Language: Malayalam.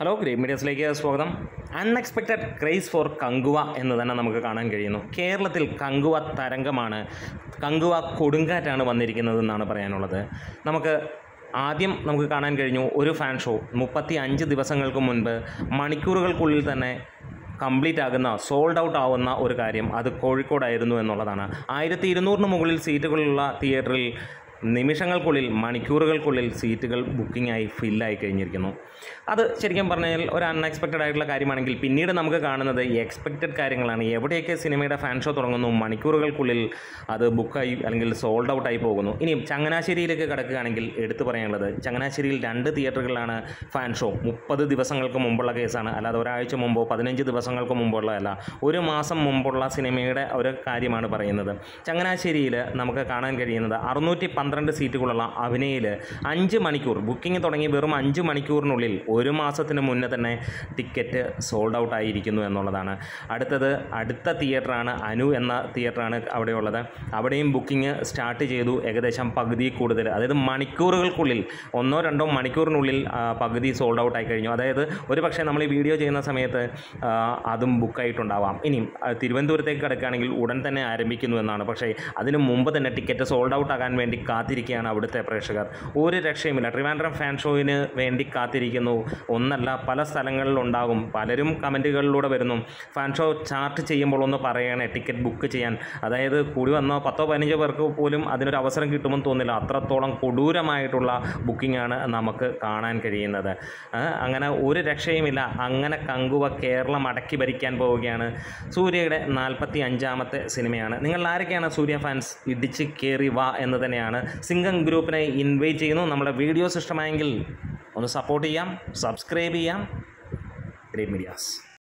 ഹലോ ഗ്രേറ്റ് മീഡിയസിലേക്ക് സ്വാഗതം. അൺഎക്സ്പെക്റ്റഡ് ക്രേസ് ഫോർ കങ്കുവ എന്ന് തന്നെ നമുക്ക് കാണാൻ കഴിയുന്നു. കേരളത്തിൽ കങ്കുവ തരംഗമാണ്, കങ്കുവ കൊടുങ്കാറ്റാണ് വന്നിരിക്കുന്നതെന്നാണ് പറയാനുള്ളത്. ആദ്യം നമുക്ക് കാണാൻ കഴിഞ്ഞു ഒരു ഫാൻ ഷോ 35 ദിവസങ്ങൾക്ക് മുൻപ് മണിക്കൂറുകൾക്കുള്ളിൽ തന്നെ കംപ്ലീറ്റ് ആകുന്ന, സോൾഡ് ഔട്ട് ആവുന്ന ഒരു കാര്യം അത് കോഴിക്കോടായിരുന്നു എന്നുള്ളതാണ്. 1200 മുകളിൽ സീറ്റുകളുള്ള തിയേറ്ററിൽ നിമിഷങ്ങൾക്കുള്ളിൽ, മണിക്കൂറുകൾക്കുള്ളിൽ സീറ്റുകൾ ബുക്കിംഗായി ഫില്ലായി കഴിഞ്ഞിരിക്കുന്നു. അത് ശരിക്കും പറഞ്ഞാൽ ഒരു അൺഎക്സ്പെക്റ്റഡ് ആയിട്ടുള്ള കാര്യമാണെങ്കിൽ പിന്നീട് നമുക്ക് കാണുന്നത് എക്സ്പെക്റ്റഡ് കാര്യങ്ങളാണ്. എവിടെയൊക്കെ സിനിമയുടെ ഫാൻ ഷോ തുടങ്ങുന്നു, മണിക്കൂറുകൾക്കുള്ളിൽ അത് ബുക്കായി അല്ലെങ്കിൽ സോൾഡ് ഔട്ടായി പോകുന്നു. ഇനി ചങ്ങനാശ്ശേരിയിലേക്ക് കിടക്കുകയാണെങ്കിൽ എടുത്തു പറയാനുള്ളത്, ചങ്ങനാശ്ശേരിയിൽ 2 തിയേറ്ററുകളിലാണ് ഫാൻ ഷോ. 30 ദിവസങ്ങൾക്ക് മുമ്പുള്ള കേസാണ്, അല്ലാതെ ഒരാഴ്ച മുമ്പോ 15 ദിവസങ്ങൾക്ക് മുമ്പുള്ളതല്ല. ഒരു മാസം മുമ്പുള്ള സിനിമയുടെ ഒരു കാര്യമാണ് പറയുന്നത്. ചങ്ങനാശ്ശേരിയിൽ നമുക്ക് കാണാൻ കഴിയുന്നത് 612 സീറ്റുകളുള്ള അഭിനയിൽ 5 മണിക്കൂർ ബുക്കിംഗ് തുടങ്ങി വെറും 5 മണിക്കൂറിനുള്ളിൽ ഒരു മാസത്തിന് മുന്നേ തന്നെ ടിക്കറ്റ് സോൾഡ് ഔട്ട് ആയിരിക്കുന്നു എന്നുള്ളതാണ്. അടുത്ത തിയേറ്ററാണ് അനു എന്ന തിയേറ്ററാണ് അവിടെയുള്ളത്. അവിടെയും ബുക്കിംഗ് സ്റ്റാർട്ട് ചെയ്തു ഏകദേശം പകുതി കൂടുതൽ, അതായത് മണിക്കൂറുകൾക്കുള്ളിൽ 1-2 മണിക്കൂറിനുള്ളിൽ പകുതി സോൾഡ് ഔട്ട് ആയി കഴിഞ്ഞു. അതായത് ഒരു പക്ഷേ നമ്മൾ ഈ വീഡിയോ ചെയ്യുന്ന സമയത്ത് അതും ബുക്കായിട്ടുണ്ടാവാം. ഇനിയും തിരുവനന്തപുരത്തേക്ക് കിടക്കുകയാണെങ്കിൽ ഉടൻ തന്നെ ആരംഭിക്കുന്നു എന്നാണ്. പക്ഷേ അതിനു മുമ്പ് തന്നെ ടിക്കറ്റ് സോൾഡ് ഔട്ട് ആകാൻ വേണ്ടി കാത്തിരിക്കുകയാണ് അവിടുത്തെ പ്രേക്ഷകർ. ഒരു രക്ഷയുമില്ല. ട്രിവാൻഡ്രം ഫാൻ ഷോയിന് വേണ്ടി കാത്തിരിക്കുന്നു. ഒന്നല്ല, പല സ്ഥലങ്ങളിലുണ്ടാകും. പലരും കമൻറ്റുകളിലൂടെ വരുന്നു, ഫാൻ ഷോ ചാർട്ട് ചെയ്യുമ്പോൾ ഒന്ന് പറയണേ ടിക്കറ്റ് ബുക്ക് ചെയ്യാൻ. അതായത് കൂടി വന്നോ 10-15 പേർക്ക് പോലും അതിനൊരു അവസരം കിട്ടുമെന്ന് തോന്നില്ല. അത്രത്തോളം കൊടൂരമായിട്ടുള്ള ബുക്കിംഗാണ് നമുക്ക് കാണാൻ കഴിയുന്നത്. അങ്ങനെ ഒരു രക്ഷയുമില്ല. അങ്ങനെ കങ്കുവ കേരളം അടക്കി ഭരിക്കാൻ പോവുകയാണ്. സൂര്യയുടെ 45ാമത്തെ സിനിമയാണ്. നിങ്ങൾ ആരൊക്കെയാണ് സൂര്യ ഫാൻസ്? ഇടിച്ച് കയറി വാ എന്ന് തന്നെയാണ്. സിംഗം ഗ്രൂപ്പിനെ ഇൻവൈറ്റ് ചെയ്യുന്നു. നമ്മുടെ വീഡിയോസ് ഇഷ്ടമായെങ്കിൽ ഒന്ന് സപ്പോർട്ട് ചെയ്യാം, സബ്സ്ക്രൈബ് ചെയ്യാം. Great medias.